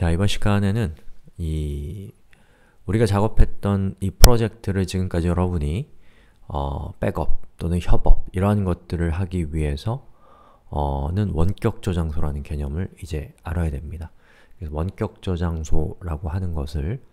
자, 이번 시간에는 우리가 작업했던 이 프로젝트를 지금까지 여러분이 백업 또는 협업 이러한 것들을 하기 위해서 는 원격 저장소라는 개념을 이제 알아야 됩니다. 그래서 원격 저장소라고 하는 것을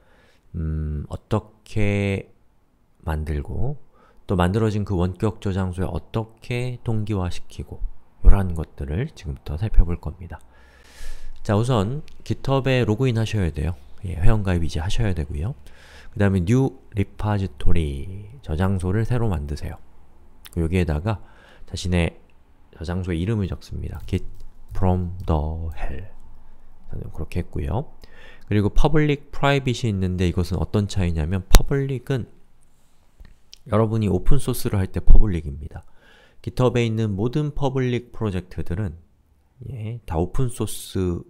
어떻게 만들고 또 만들어진 그 원격 저장소에 어떻게 동기화시키고 이러한 것들을 지금부터 살펴볼 겁니다. 자, 우선 GitHub에 로그인 하셔야 돼요. 회원가입 이제 하셔야 되고요. 그 다음에 New Repository 저장소를 새로 만드세요. 여기에다가 자신의 저장소의 이름을 적습니다. git from the hell 저는 그렇게 했고요. 그리고 public, private이 있는데 이것은 어떤 차이냐면 public은 여러분이 오픈소스를 할 때 public입니다. GitHub에 있는 모든 public 프로젝트들은 다 오픈소스이라는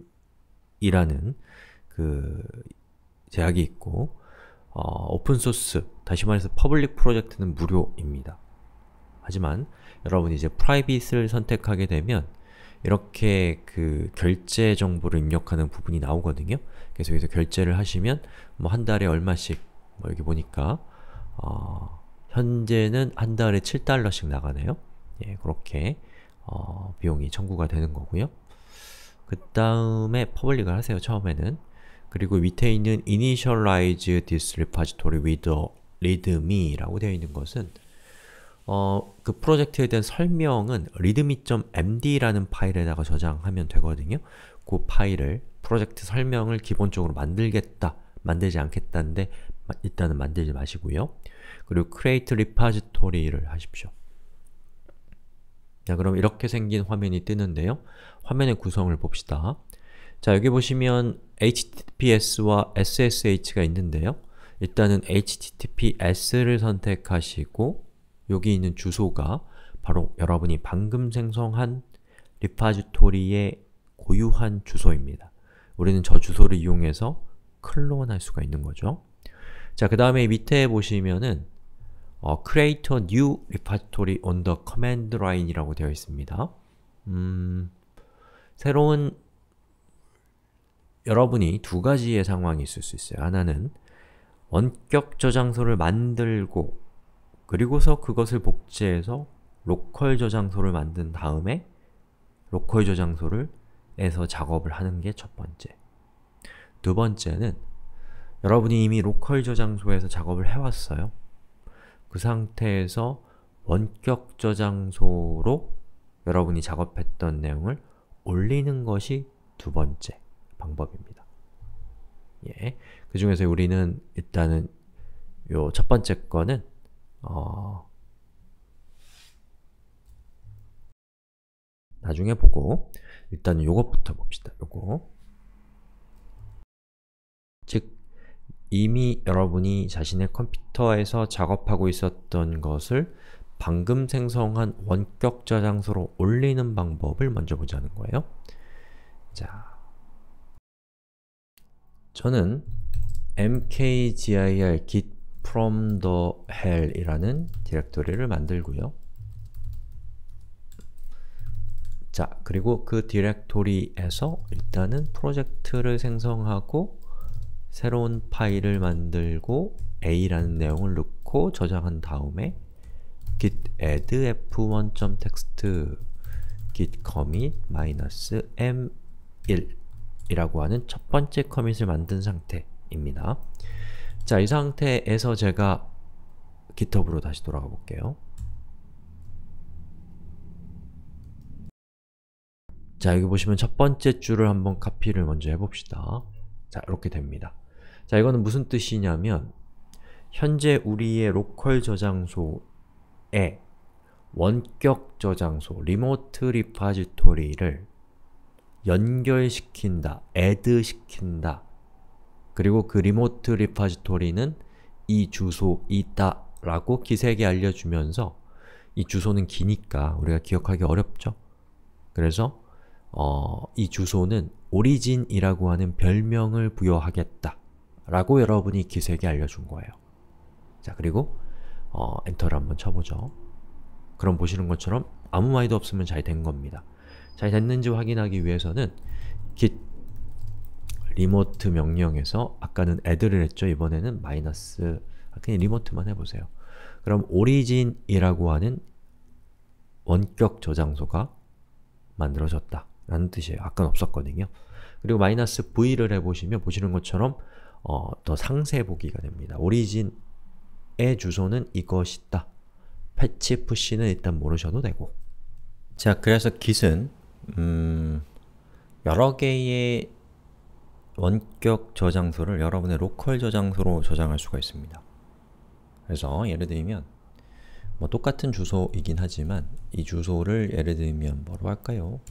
그 제약이 있고 오픈소스, 다시 말해서 퍼블릭 프로젝트는 무료입니다. 하지만 여러분이 이제 프라이빗을 선택하게 되면 이렇게 그 결제 정보를 입력하는 부분이 나오거든요. 그래서 여기서 결제를 하시면 뭐 한 달에 얼마씩 여기 보니까 현재는 한 달에 $7씩 나가네요. 그렇게 비용이 청구가 되는 거고요. 그 다음에 퍼블릭을 하세요, 처음에는. 그리고 밑에 있는 Initialize this repository with a readme 라고 되어 있는 것은 그 프로젝트에 대한 설명은 readme.md 라는 파일에다가 저장하면 되거든요. 그 파일을 프로젝트 설명을 기본적으로 만들겠다, 만들지 않겠다는데 일단은 만들지 마시고요. 그리고 create repository를 하십시오. 자, 그럼 이렇게 생긴 화면이 뜨는데요. 화면의 구성을 봅시다. 자, 여기 보시면 HTTPS와 SSH가 있는데요. 일단은 HTTPS를 선택하시고 여기 있는 주소가 바로 여러분이 방금 생성한 리파지토리의 고유한 주소입니다. 우리는 저 주소를 이용해서 클론할 수가 있는 거죠. 자, 그 다음에 밑에 보시면은 Create a new repository on the command line 이라고 되어 있습니다. 새로운 여러분이 두 가지의 상황이 있을 수 있어요. 하나는 원격 저장소를 만들고 그리고서 그것을 복제해서 로컬 저장소를 만든 다음에 로컬 저장소를 에서 작업을 하는 게 첫 번째. 두 번째는 여러분이 이미 로컬 저장소에서 작업을 해왔어요. 그 상태에서 원격 저장소로 여러분이 작업했던 내용을 올리는 것이 두 번째 방법입니다. 그 중에서 우리는 일단은 요 첫 번째 거는 나중에 보고 일단은 요것부터 봅시다. 요거. 즉 이미 여러분이 자신의 컴퓨터에서 작업하고 있었던 것을 방금 생성한 원격 저장소로 올리는 방법을 먼저 보자는 거예요. 자, 저는 mkdir git from the hell 이라는 디렉토리를 만들고요. 자, 그리고 그 디렉토리에서 일단은 프로젝트를 생성하고 새로운 파일을 만들고 a라는 내용을 넣고 저장한 다음에 git add f1.txt git commit -m1 이라고 하는 첫 번째 커밋을 만든 상태입니다. 자, 이 상태에서 제가 GitHub으로 다시 돌아가 볼게요. 자, 여기 보시면 첫 번째 줄을 한번 카피를 먼저 해봅시다. 자, 이렇게 됩니다. 자, 이거는 무슨 뜻이냐면 현재 우리의 로컬 저장소에 원격 저장소, 리모트 리파지토리를 연결시킨다, add 시킨다. 그리고 그 리모트 리파지토리는 이 주소이다 라고 기색에 알려주면서 이 주소는 기니까 우리가 기억하기 어렵죠? 그래서 이 주소는 오리진이라고 하는 별명을 부여하겠다 라고 여러분이 기색에 알려준 거예요. 자, 그리고 엔터를 한번 쳐보죠. 그럼 보시는 것처럼 아무 말도 없으면 잘 된 겁니다. 잘 됐는지 확인하기 위해서는 git 리모트 명령에서 아까는 add를 했죠. 이번에는 마이너스 그냥 리모트만 해보세요. 그럼 origin이라고 하는 원격 저장소가 만들어졌다 라는 뜻이에요. 아까는 없었거든요. 그리고 마이너스 v를 해보시면 보시는 것처럼 더 상세 보기가 됩니다. origin의 주소는 이것이다. 패치 푸시는 일단 모르셔도 되고. 자, 그래서 Git은 여러 개의 원격 저장소를 여러분의 로컬 저장소로 저장할 수가 있습니다. 그래서 예를 들면 뭐 똑같은 주소이긴 하지만 이 주소를 예를 들면 뭐로 할까요?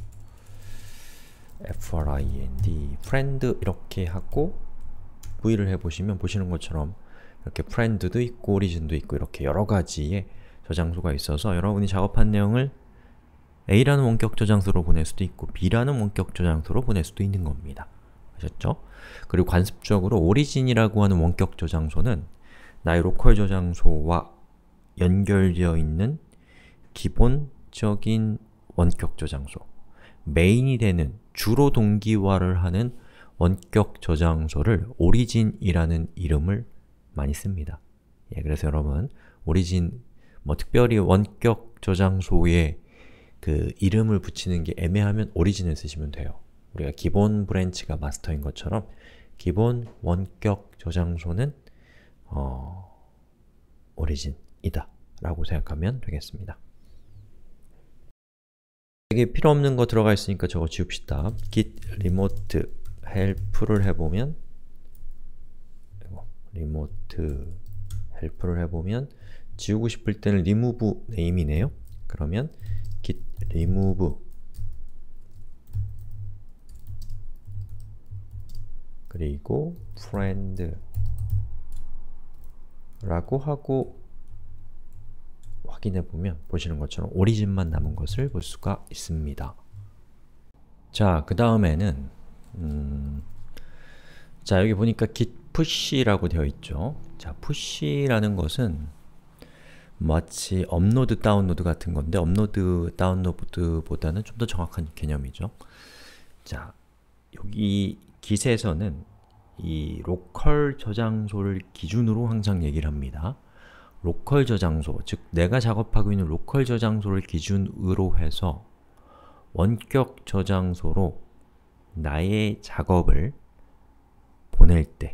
friend 이렇게 하고 v를 해보시면 보시는 것처럼 이렇게 friend도 있고 origin도 있고 이렇게 여러 가지의 저장소가 있어서 여러분이 작업한 내용을 A라는 원격 저장소로 보낼 수도 있고 B라는 원격 저장소로 보낼 수도 있는 겁니다. 아셨죠? 그리고 관습적으로 origin이라고 하는 원격 저장소는 나의 로컬 저장소와 연결되어 있는 기본적인 원격 저장소, 메인이 되는 주로 동기화를 하는 원격 저장소를 origin이라는 이름을 많이 씁니다. 예, 그래서 여러분 origin, 특별히 원격 저장소에 그 이름을 붙이는 게 애매하면 origin을 쓰시면 돼요. 우리가 기본 브랜치가 마스터인 것처럼 기본 원격 저장소는 origin이다 라고 생각하면 되겠습니다. 여기 필요 없는 거 들어가 있으니까 저거 지웁시다. git remote help를 해보면 지우고 싶을 때는 remove name이네요. 그러면 git remove 그리고 friend 라고 하고 확인해보면 보시는 것처럼 origin만 남은 것을 볼 수가 있습니다. 자, 그 다음에는 자, 여기 보니까 git push라고 되어 있죠. 자, push라는 것은 마치 업로드, 다운로드 같은 건데 업로드, 다운로드보다는 좀 더 정확한 개념이죠. 자, 여기 Git에서는 이 로컬 저장소를 기준으로 항상 얘기를 합니다. 로컬 저장소, 즉 내가 작업하고 있는 로컬 저장소를 기준으로 해서 원격 저장소로 나의 작업을 보낼 때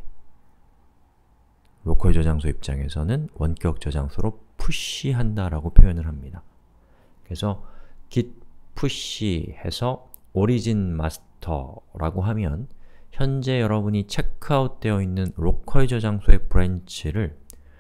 로컬 저장소 입장에서는 원격 저장소로 푸시한다 라고 표현을 합니다. 그래서 git push 해서 origin master라고 하면 현재 여러분이 체크아웃 되어 있는 로컬 저장소의 브랜치를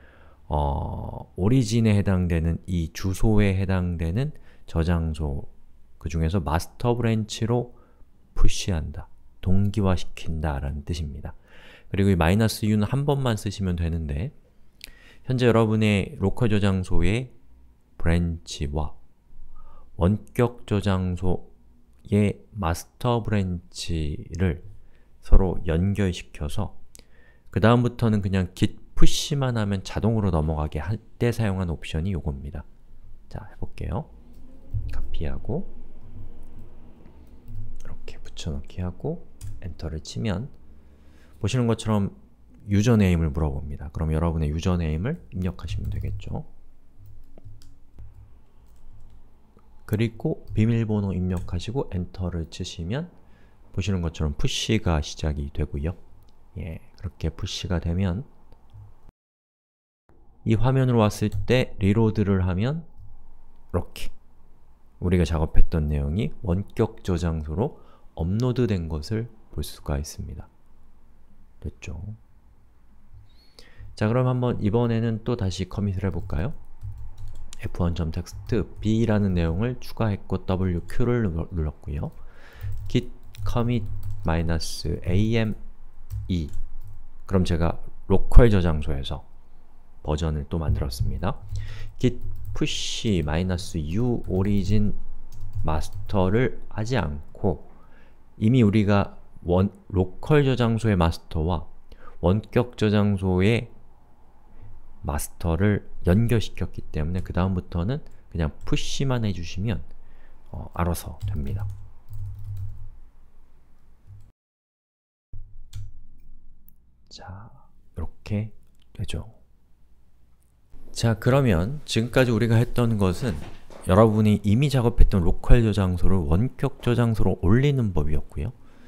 origin에 해당되는 이 주소에 해당되는 저장소 그 중에서 마스터 브랜치로 푸시한다, 동기화시킨다 라는 뜻입니다. 그리고 이 -u는 한 번만 쓰시면 되는데 현재 여러분의 로컬 저장소의 브랜치와 원격 저장소의 마스터 브랜치를 서로 연결시켜서 그 다음부터는 그냥 git push만 하면 자동으로 넘어가게 할 때 사용한 옵션이 요겁니다. 자, 해볼게요. 카피하고 이렇게 붙여넣기 하고 엔터를 치면 보시는 것처럼 유저네임을 물어봅니다. 그럼 여러분의 유저네임을 입력하시면 되겠죠. 그리고 비밀번호 입력하시고 엔터를 치시면 보시는 것처럼 푸시가 시작이 되고요. 예, 그렇게 푸시가 되면 이 화면으로 왔을 때 리로드를 하면 이렇게 우리가 작업했던 내용이 원격 저장소로 업로드된 것을 볼 수가 있습니다. 됐죠? 자, 그럼 한번 이번에는 또 다시 커밋을 해볼까요? f1.text b라는 내용을 추가했고 wq를 눌렀고요. git commit -ame 그럼 제가 로컬 저장소에서 버전을 또 만들었습니다. git push -u origin master를 하지 않고 이미 우리가 로컬 저장소의 마스터와 원격 저장소의 마스터를 연결시켰기 때문에 그 다음부터는 그냥 push만 해주시면 알아서 됩니다. 자, 이렇게 되죠. 자, 그러면 지금까지 우리가 했던 것은 여러분이 이미 작업했던 로컬 저장소를 원격 저장소로 올리는 법이었고요.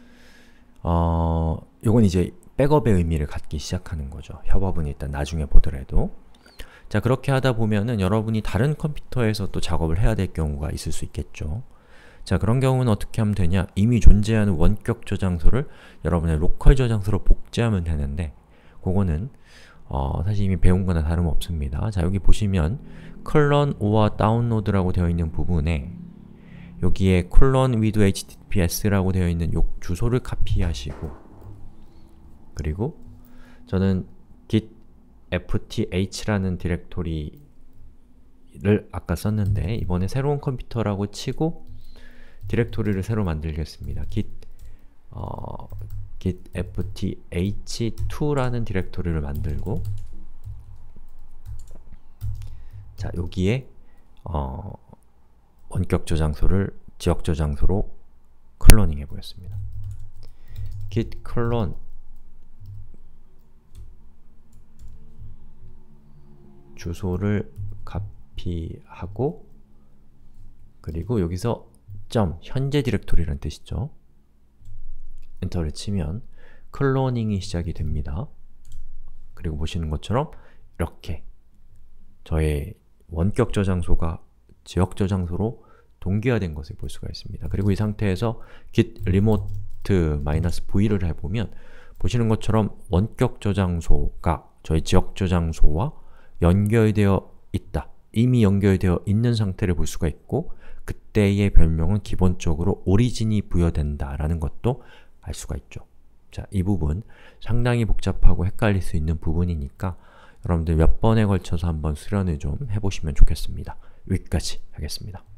요건 이제 백업의 의미를 갖기 시작하는 거죠. 협업은 일단 나중에 보더라도. 자, 그렇게 하다 보면은 여러분이 다른 컴퓨터에서 또 작업을 해야 될 경우가 있을 수 있겠죠. 자, 그런 경우는 어떻게 하면 되냐? 이미 존재하는 원격 저장소를 여러분의 로컬 저장소로 복제하면 되는데 그거는 사실 이미 배운 거나 다름없습니다. 자, 여기 보시면 클론 or 다운로드라고 되어 있는 부분에 여기에 colon with https라고 되어 있는 요 주소를 카피하시고 그리고 저는 git fth라는 디렉토리를 아까 썼는데 이번에 새로운 컴퓨터라고 치고 디렉토리를 새로 만들겠습니다. git fth2라는 디렉토리를 만들고 자, 여기에 원격 저장소를 지역 저장소로 클로닝 해보겠습니다. git clone 주소를 카피하고 그리고 여기서 현재 디렉토리라는 뜻이죠. 엔터를 치면 클로닝이 시작이 됩니다. 그리고 보시는 것처럼 이렇게 저의 원격 저장소가 지역 저장소로 동기화된 것을 볼 수가 있습니다. 그리고 이 상태에서 git remote -v를 해보면 보시는 것처럼 원격 저장소가 저희 지역 저장소와 연결되어 있다. 이미 연결되어 있는 상태를 볼 수가 있고 그때의 별명은 기본적으로 오리진이 부여된다 라는 것도 알 수가 있죠. 자, 이 부분 상당히 복잡하고 헷갈릴 수 있는 부분이니까 여러분들 몇 번에 걸쳐서 한번 수련을 좀 해보시면 좋겠습니다. 여기까지 하겠습니다.